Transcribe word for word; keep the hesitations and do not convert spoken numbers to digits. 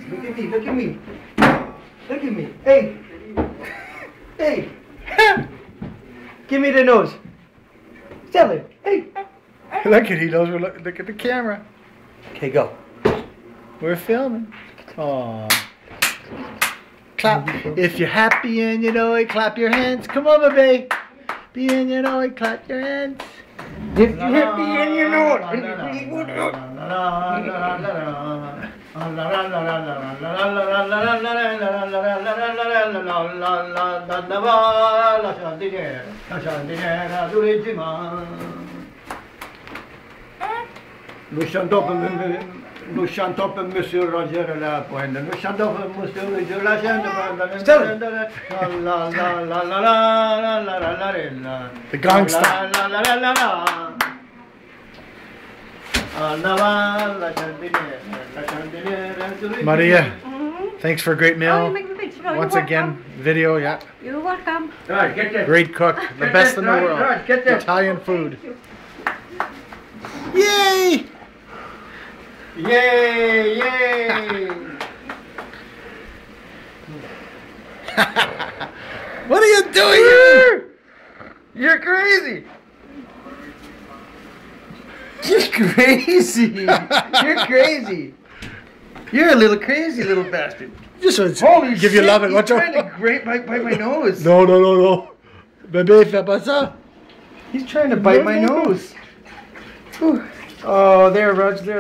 Look at me, look at me. Look at me. Hey. Hey. Give me the nose. Tell him. Hey. Look at he knows we're look, look at the camera. Okay, go. We're filming. Aww. Clap. If you're happy and you know it, clap your hands. Come on, baby. Be and you know it, clap your hands. If you're happy and you know it. Nous chantons pour nous chantons pour Monsieur Roger La Pointe. Nous chantons pour Monsieur Roger La The gong stop. Maria, thanks for a great meal. Oh, you make me big. No, Once you're again, welcome. video, yeah. You're welcome. Right, get that. Great cook, the Get best that, in the right, world. right, get that. Italian food. Yay! Yay, yay. What are you doing here? You're crazy. You're crazy. You're crazy. You're a little crazy little bastard. Just want to Holy give shit, you love it. he's Watch trying out. to grate my, bite my nose. No, no, no, no. Bébé, fais pas ça. He's trying to bite my nose. Whew. Oh, there, Rog, there.